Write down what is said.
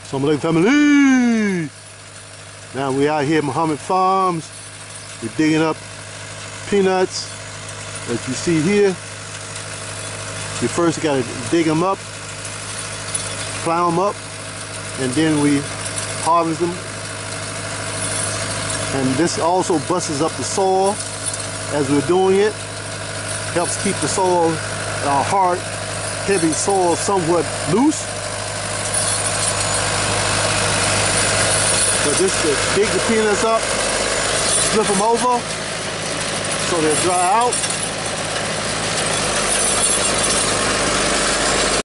Assalamu alaikum family. Now we out here at Muhammad Farms. We're digging up peanuts that you see here. You first got to dig them up, plow them up, and then we harvest them. And this also busts up the soil as we're doing it. Helps keep the soil, hard, heavy soil somewhat loose. But just to dig the peanuts up, flip them over so they'll dry out.